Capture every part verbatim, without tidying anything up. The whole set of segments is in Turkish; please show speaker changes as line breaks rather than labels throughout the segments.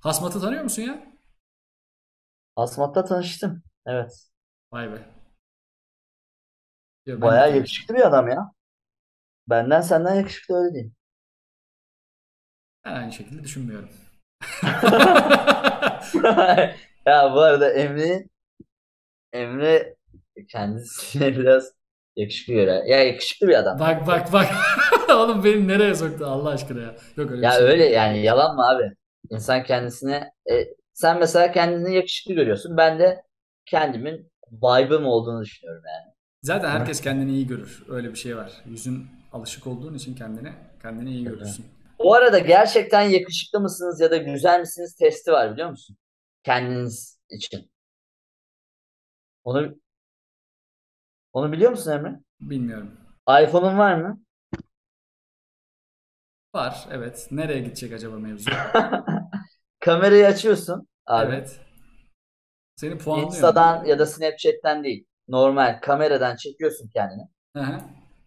Hasmat'ı tanıyor musun ya?
Asmat'ta tanıştım. Evet.
Vay be. Yo, ben de
Bayağı
tanıştım.
yakışıklı bir adam ya. Benden senden yakışıklı, öyle diyeyim.
Ben aynı şekilde düşünmüyorum.
Ya bu arada Emre Emre kendisine biraz yakışıklı göre. Ya yakışıklı bir adam ya.
Bak bak bak. Oğlum beni nereye soktu Allah aşkına ya. Yok öyle bir
Ya
şey
öyle
yok ya.
yani, yalan mı abi? İnsan kendisine e, sen mesela kendini yakışıklı görüyorsun. Ben de kendimin vibe'ım olduğunu düşünüyorum yani.
Zaten
Bunu
herkes kendini iyi görür. Öyle bir şey var. Yüzün alışık olduğun için kendine, kendini iyi
tabii.
görürsün.
Bu arada gerçekten yakışıklı mısınız ya da güzel misiniz testi var, biliyor musun? Kendiniz için. Onu onu biliyor musun Emre?
Bilmiyorum.
iPhone'un var mı?
Var, evet. Nereye gidecek acaba mevzu?
Kamerayı açıyorsun abi.
Evet. Seni puanlıyor mu?
Insta'dan ya da Snapchat'ten değil. Normal kameradan çekiyorsun kendini.
Hı hı.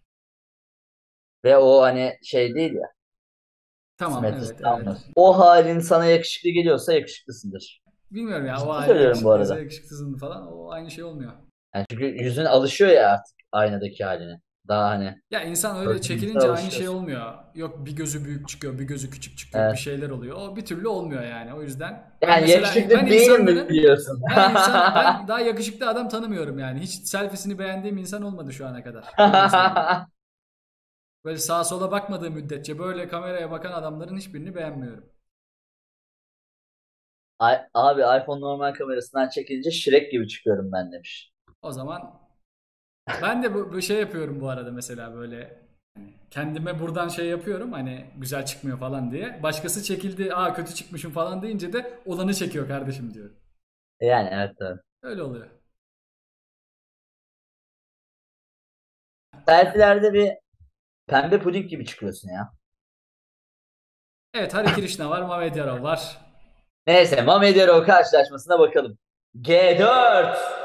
Ve o hani şey değil ya.
Tamam, evet,
Simetrisini
evet.
almıyorsun. O halin sana yakışıklı geliyorsa yakışıklısındır.
Bilmiyorum ya o
Ciddi
halin
söylüyorum bu
yakışıklıysa
arada.
yakışıklısın falan o aynı şey olmuyor.
Yani çünkü yüzün alışıyor ya artık aynadaki haline. Daha hani
Ya insan öyle
örtünmüşe
çekilince aynı şey
alışıyorsun.
olmuyor. Yok bir gözü büyük çıkıyor, bir gözü küçük çıkıyor, bir
Evet.
şeyler oluyor. O bir türlü olmuyor yani. O yüzden ben
Yani
mesela ben
yakışıklı değilim mi
insanların
diyorsun?
ben insan ben daha yakışıklı adam tanımıyorum yani. Hiç selfiesini beğendiğim insan olmadı şu ana kadar. Öyle söyleyeyim. Böyle sağa sola bakmadığı müddetçe böyle kameraya bakan adamların hiçbirini beğenmiyorum.
Ay, abi iPhone normal kamerasından çekince Shrek gibi çıkıyorum ben demiş.
O zaman ben de bu, bu şey yapıyorum bu arada mesela böyle hani kendime buradan şey yapıyorum hani güzel çıkmıyor falan diye. Başkası çekildi, aa kötü çıkmışım falan deyince de olanı çekiyor kardeşim diyor.
Yani evet, tabii.
Öyle oluyor.
Selfie'lerde bir pembe puding gibi çıkıyorsun ya.
Evet, Hare Krishna var, Mamed Yarov var.
Neyse, Mamedyarov karşılaşmasına bakalım. G dört.